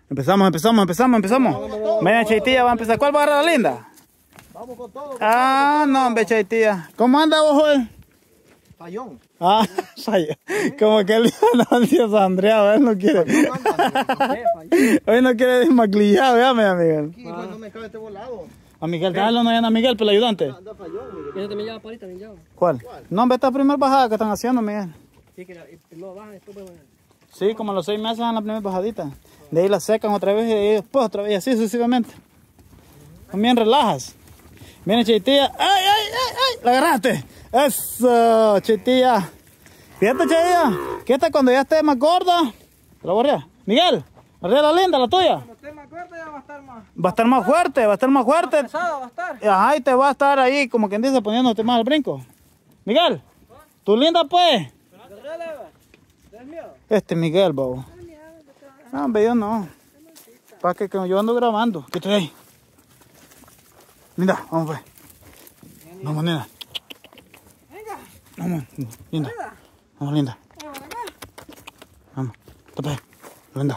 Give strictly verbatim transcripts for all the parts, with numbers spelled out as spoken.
Empezamos, empezamos, empezamos, empezamos. Venga, Chaitía, va a empezar. ¿Cuál va a agarrar la linda? Vamos con todo. Con Ah, todo, no, hombre, Chaitía. ¿Cómo anda vos hoy? Fallón. Ah, fallón. Como que el día no, Dios Andrea, él no quiere. Hoy no quiere desmaquillar, véame, a Miguel. Aquí, pues, no me cabe este volado. A Miguel, déjalo, no a Miguel, pero el ayudante. Anda fallón, Mira, te me lleva palita, me lleva. ¿Cuál? No, hombre, esta primera bajada que están haciendo, Miguel. Sí, que la- primero bajan, después van. Sí, como a los seis meses en la primera bajadita. De ahí la secan otra vez y después otra vez, y así sucesivamente. También relajas. Viene Chaitía. ¡Ay, ay, ay, ay! ¡La agarraste! ¡Eso, Chaitía! Fíjate, Chaitía, que esta cuando ya esté más gorda, te la voy a arrear. Miguel, arrea la linda, la tuya. Cuando esté más fuerte ya va a estar más. Va a estar más fuerte, va a estar más fuerte. Pesada va a estar. Ajá, y te va a estar ahí, como quien dice, poniéndote más al brinco. Miguel, tú linda pues. ¿Tienes miedo? Este Miguel, babo. No, hombre, yo no. Para que, que yo ando grabando. ¿Qué traes? Linda, vamos pues. Vamos, nena. Venga. Vamos, linda. Vamos, linda. Vamos, tope. Linda.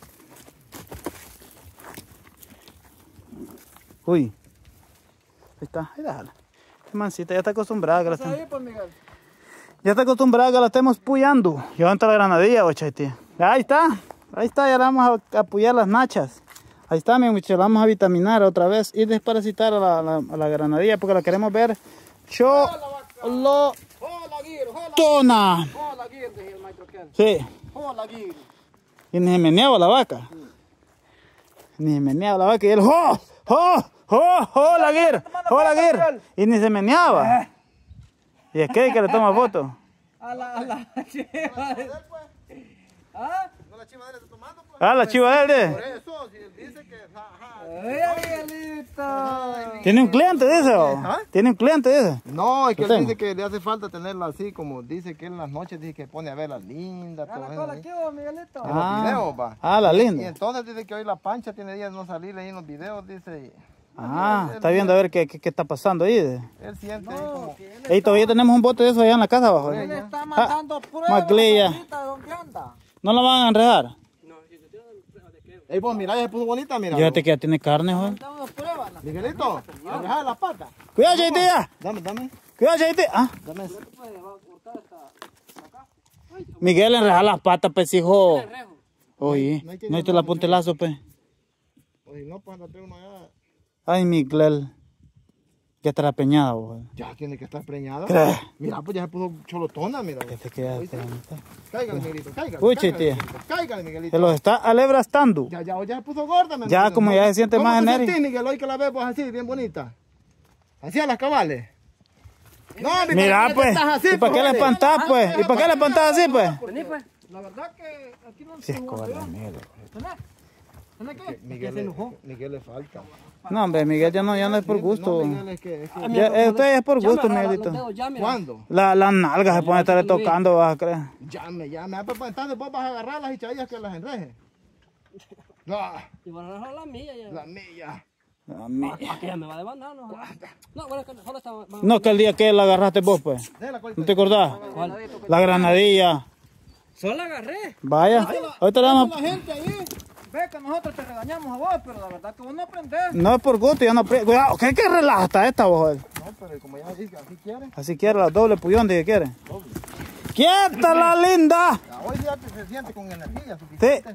Uy. Ahí está, ahí déjala. Qué mancita, ya está acostumbrada. Que la ¿Estás estén- ahí, pues, Miguel? Ya está acostumbrada que la estemos puyando. Levanta la granadilla, o Chaitía. Ahí está. Ahí está, ya le vamos a apoyar las nachas. Ahí está, mi muchacho, la vamos a vitaminar otra vez y desparasitar a la, a la, a la granadilla porque la queremos ver cholotona. Hola, Guiro. Hola, hola, Guiro, dice el maestro Ken. Sí. Hola, Guiro. Y ni se meneaba la vaca. Ni se meneaba la vaca y él, ¡jo! ¡jo! ¡jo! ¡jo! ¡La guir! ¡jo! ¡La guir! Y ni se meneaba. Y es que que le toma foto. A la, a la chiva. ¿Ah? No, la chiva de él está tomando, pues. Ah, la chiva de él. Por eso, si él dice que... Ja, ja, ¡Ay, Miguelito! Tiene un cliente, dice. ¿O? ¿Ah? Tiene un cliente, dice. No, es que ¿Lo él tengo? dice que le hace falta tenerla así, como dice que él en las noches dice que pone a ver las lindas, ¿A todo la eso. cola ¿sí? aquí, vos, Miguelito? En los videos, va. Ah, la Y linda. entonces dice que hoy la pancha tiene días de no salir ahí en los videos, dice. Ah, está viendo a ver qué, qué, qué está pasando ahí. De. Él siente ahí No, como... que él, Ey, todavía tenemos un bote de eso allá en la casa abajo. él ¿eh? está mandando pruebas. Maclilla. ahorita, ¿dónde anda? ¿No la van a enredar? Ey, vos, mira, ya se puso bonita, mira. Fíjate que ya tiene carne, joder. Damos pruebas. la- Miguelito, deja las patas. Cuidado, Chaitía. Dame, dame, Cuidado, Chaitía. Ah, dame. Pues, va a cortar esta- acá. Miguel, enreja las patas, pues, hijo. Rejo. Oye, No hay que no te la ponte lazo, pues. Oye, no, pues anda a traer uno allá. Ay, Miguel. Ya está la peñada, vos. Ya tiene que estar preñada. ¿Crees? Mira, pues ya se puso cholotona, mira. Que te queda. Cáigale, Miguelito, cáigale. Uy, cáigale, Chaitía. Miguelito, cáigale, Miguelito. Se los está alebrastando. Ya, ya, ya se puso gorda, mi Ya, Miguelito. como ya se siente ¿Cómo más te enérgico. sentís, Miguel, hoy que la ves vos así, bien bonita? Así a las cabales. No, mi Mira, Miguel, pues. estás así, ¿Y para qué le vale. espantás, pues? ¿Y para qué le espantás así, pues? Vení, pues. La verdad que aquí no Sí, se es cobarde, Miguel. ¿Tenés? ¿Tenés qué? Miguel, se enojó. le, Miguel le falta. No, hombre, Miguel ya no, ya no es por gusto. No, Miguel, es que... Es que Ya, eh, usted es por Ya me gusto, agarra los Miguelito. dedos, ya, mira. ¿Cuándo? La, las nalgas se pone a estarle tocando, vas a creer. Llame, llame. Ah, pues entonces vos vas a agarrar las hichadillas que las enreje. No, Y van a dejar la mía ya. la mía. A mí. ¿Para qué? Ya me va a demandar, ¿no? No, bueno, que solo está... No, que el día que la agarraste vos, pues. Déjala, colita. ¿No te acordás? ¿Cuál? La granadilla. Solo la agarré. Vaya. Ahorita le vamos a... La gente ahí ve que nosotros te regañamos a vos, pero la verdad que vos no aprendés. No es por gusto, ya no... pre- Cuidado, ¿qué, qué relaja está esta, vos? No, pero como ya dice, así quiere. Así quiere la doble puyón, de que quiere. ¡Quieta la linda! Ya, hoy día que se siente con energía Sí. suficiente.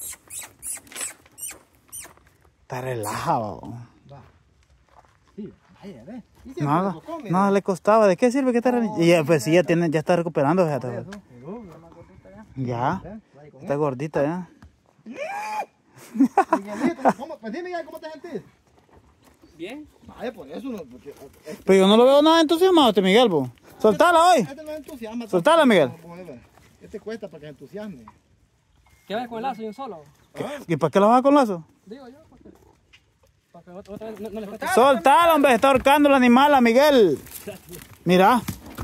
Está relajado. Va. Sí, vaya, ve. Y siempre Nada, le tocó, mira. nada le costaba. ¿De qué sirve que está relajado? Y ya, pues sí, ya, tiene, ya está recuperando, fíjate. Eso, pues. pero, Ya, ¿eh? Vaya con está gordita ya. Miguelito, ¿cómo? Pues dime ya, ¿cómo te sentís? Bien. Vaya, por eso no. Porque, este, Pero yo no lo veo nada entusiasmado, este Miguel, po. Soltala hoy. este no entusiasma. Soltala, Miguel. Vamos a ver. Este cuesta para que se entusiasme. ¿Qué ves con el lazo y un solo? ¿Y para qué la vas con lazo? Digo yo, porque... Para que otra vez no, no le cueste. Soltala, hombre, está ahorcando el animal a Miguel. Mira.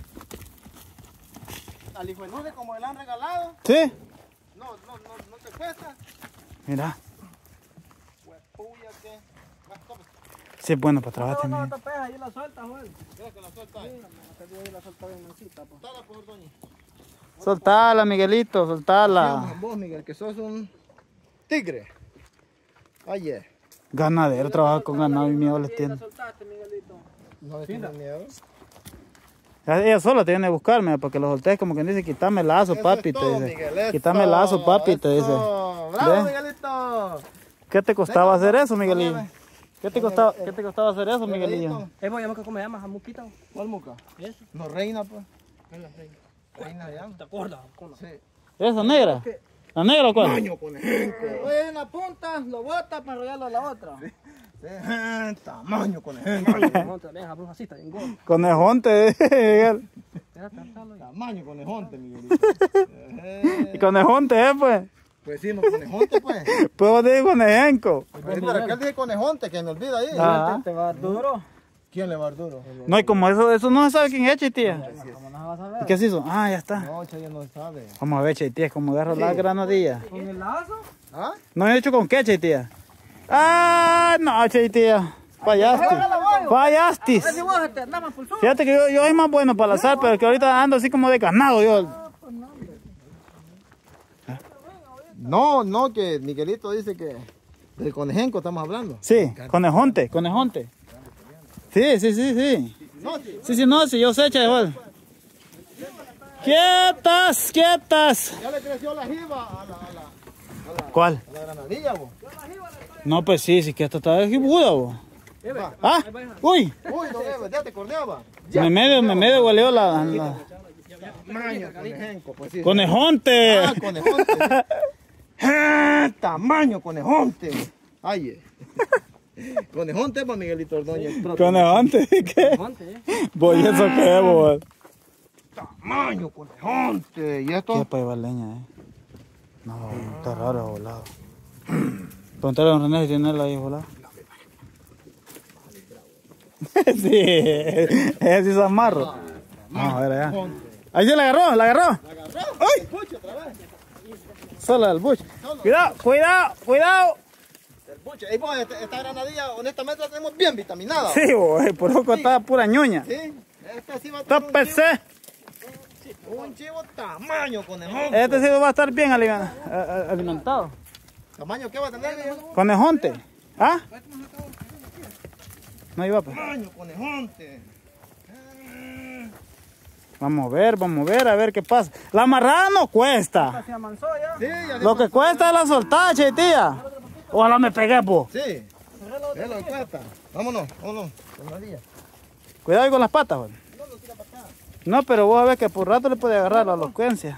Al hijo de Nude, como le han regalado, Sí. no, no, no, no te cuesta. Mira. Pues puya que. Va, toma. Sí, es bueno para trabajar, No, no Miguel. te pegas, ahí la sueltas, Joel. Mira que la suelta ahí. Ahí la suelta bien mansita, pues. Soltala, por doña. Soltala, Miguelito, soltala. Vos, Miguel, que sos un tigre. Oye. Ganadero, trabaja con ganado y miedo les tiene. soltaste, Miguelito. No le tiene miedo. Ella sola te viene a buscarme para que lo soltes, como quien dice, quítame el lazo, Eso papi, es te todo, dice. Miguel, eso, Quítame el lazo, papi, te dice. eso. ¡Bravo, ¿Ve? Miguelito! ¿Qué te costaba Venga, hacer eso, Miguelillo? dame. ¿Qué te costaba, ¿qué te costaba hacer eso, Miguelillo? Eh, voy a llamar cómo me llamas, a Muquita. ¿Cuál muca? Eso. No, reina, pues. Es la reina. Reina ya. ¿Te acuerdas? ¿Cómo? Sí. ¿Esa negra? ¿La negra o cuál? Tamaño con ejemplo. Oye, en la punta, lo bota para enrollarlo a la otra. Sí. Tamaño con ejemplo. Ven, a bruja así, está bien gordo. Conejonte, Miguel. Tamaño conejonte, Miguelito. Y conejonte, ¿eh, pues? Pues sí, no conejonte, pues. Pues vos dices conejenco. Pues, pero aquel dije conejonte, que me olvida ahí. Ah. ¿Te va a dar duro? ¿Quién le va a dar duro? No, y como eso, eso no se sabe quién es, Chitía. ¿Cómo no vas a ¿Y ver? qué se hizo? Ah, ya está. No, ya no sabe. Vamos a ver, Chitía, cómo agarro la granadilla. ¿Con el lazo? ¿Ah? ¿No he hecho con qué, Chitía? Ah, no, Chitía. Fallaste. Fallaste. Si vos te andabas por sur. Fíjate que yo, yo soy más bueno para lanzar, pero que ahorita ando así como de ganado yo. No, no, que Miguelito dice que del conejenco estamos hablando. Sí, conejonte, conejonte. Sí, sí, sí, sí. No, sí. Sí, sí, no, sí, yo sé, chaval. Quietas, quietas. Ya le creció la jiba a la, a la, ¿Cuál? a la granadilla, vos. No, pues sí, sí que esto está de jibuda, vos. Ah, uy. Uy, no debe, ya te cordeaba. Me medio, me medio hueleó la, la... Tamaño conejenco, pues sí. Conejonte. Ah, conejonte. Ah, tamaño conejonte. Ay, eh. Conejonte para Miguelito Ordóñez. Conejonte, ¿qué? Voy eso qué, vos. Tamaño conejonte. ¿Y ¿Qué esto? para llevar leña, eh? No, está raro, volado. Preguntarle a don René si tiene él ahí, volado. Sí, ese sí es amarro. Vamos a ver allá. Ahí sí la agarró, la agarró. ¡Ay! Solo el buche. Cuidado, cuidado, cuidado. El buche. Ey, pues, esta, esta granadilla, honestamente, la tenemos bien vitaminada. Sí, vos, por poco está pura ñoña. Sí. Este sí va a tener un Tópese. chivo, un chivo tamaño conejonte. Este sí va a estar bien aliment- a- a- alimentado. ¿Tamaño qué va a tener, viejo? Conejonte. ¿Ah? No iba, pues. Tamaño conejonte. Vamos a ver, vamos a ver, a ver qué pasa. La amarrada no cuesta. Se amansó ya. Sí, ya Lo que cuesta es la soltada, tía. Ojalá me pegué, po. Sí. Es lo que cuesta. Vámonos, vámonos. Granadilla. Cuidado ahí con las patas, güey. No, pero vos a ver que por rato le puede agarrar la elocuencia.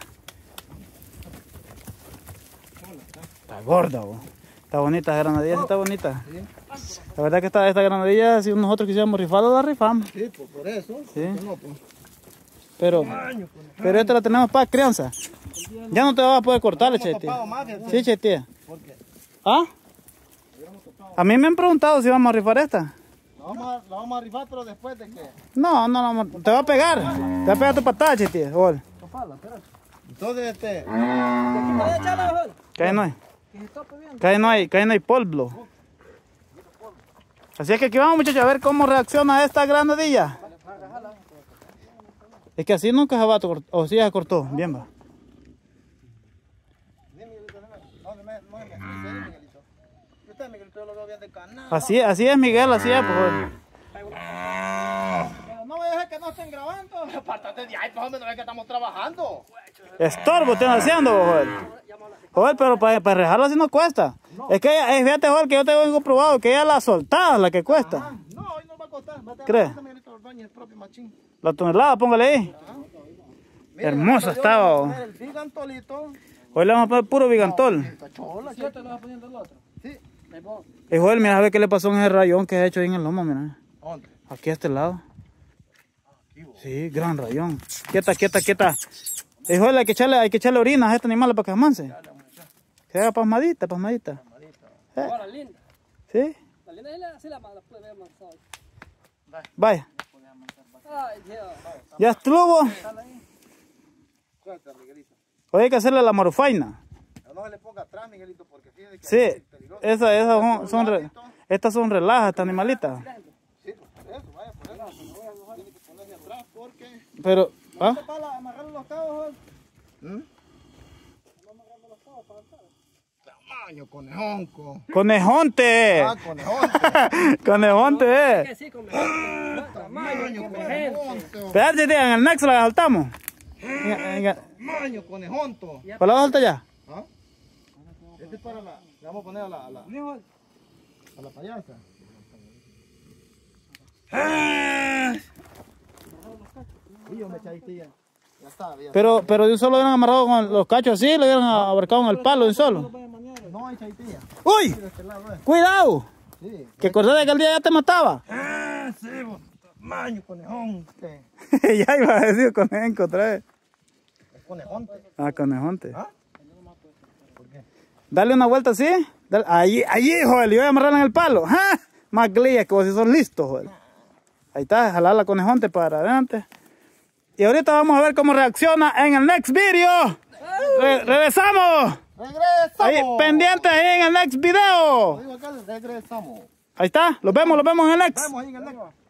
Está gorda, vos. Está bonita esa granadilla, sí está bonita. La verdad que esta, esta granadilla, si nosotros quisiéramos rifarla, la rifamos. Sí, pues por eso. Sí. No, pues. Pero, pero esta la tenemos para crianza. Ya no te vas a poder cortarle, Hemos Chetía. topado más, fíjate. Sí, Chetía. ¿Por qué? ¿Ah? A mí me han preguntado si vamos a rifar esta. La vamos, a, la vamos a rifar, pero después de que... No, no, no, te va a pegar. Te va a pegar tu patada, Chetía. Gol. Entonces, este... Que ahí no hay. Que ahí no hay, que ahí no hay polvo. Así es que aquí vamos, muchachos, a ver cómo reacciona esta granadilla. Es que así nunca se va a cortar. O sí, ya se cortó. Bien, va. Usted, Miguelito, yo lo veo bien de canal. Así, así es, Miguel, así es, pues. No voy a dejar que no estén grabando. Apártate de ahí, pues, hombre, no ves que estamos trabajando. Estorbo están haciendo, Joel. Joel, pero para, para rejarla así no cuesta. Es que ella, eh, fíjate, Joel, que yo te vengo probado que ella la soltada la que cuesta. No, hoy no va a costar. Va a tener ¿Crees? que Miguelito Ordóñez, el propio machín. La tonelada, póngale ahí. Mira, Hermosa yo estaba, le voy a oh. poner el bigantolito. Hoy le vamos a poner puro bigantol. Esta chola, ¿Sí te lo vas poniendo el otro? sí. Y Joel, mira a ver qué le pasó en ese rayón que ha hecho ahí en el lomo, mira. ¿Dónde? Aquí a este lado. Sí, gran rayón. Quieta, quieta, quieta. Y Joel, hay que echarle, hay que echarle orina a este animal para que amance. Que haga pasmadita, pasmadita. Ahora, linda. ¿Sí? La linda es la, sí la, la puede ver amansada. Vaya. Ay, Dios. Ya estuvo. Suelta, Miguelito. Hoy hay que hacerle la marufaina. No se le ponga atrás, Miguelito, porque fíjate que Sí, es peligroso. esas, esas son, son re- estas son relajas, estas animalitas. Sí, por eso, vaya, por eso. Tiene que ponerse atrás porque... Pero, ¿ah? Para amarrarle los cabos, ¿Mm? Maño, conejonco. Conejonte. Ah, conejonte. Conejonte, eh. Que sí, come gente. Tamaño, come gente. Conejonte. Espérate, tía, en el next la saltamos. En- en- Maño, conejonto. ¿Para la salta ya? ¿Ah? Este es para la... Le vamos a poner a la... A la, a la payasa. Uy, yo me eché ahí, tía. Ya está, ya. Pero, pero de un solo hubieran amarrado con los cachos así, lo hubieran abarcado en el palo de un solo. No, hay chaitilla. ¡Uy! De este lado, eh. ¡Cuidado! Sí. Que acordé de que el día ya te mataba. Ah, sí, vos. Maño, conejonte. Ya iba a decir conejo otra vez. Es conejonte. Ah, conejonte. ¿Ah? ¿Por qué? Dale una vuelta así. Dale. Allí, allí, joder, y voy a amarrarla en el palo. ¡Ja! Más glillas que vos si sos listo, joder. Ahí está, jalar la conejonte para adelante. Y ahorita vamos a ver cómo reacciona en el next video. Re- regresamos. ¡Regresamos! Ahí, pendientes ahí en el next video. Digo acá, regresamos. Ahí está, los vemos, los vemos en el next. Vamos ahí en el next.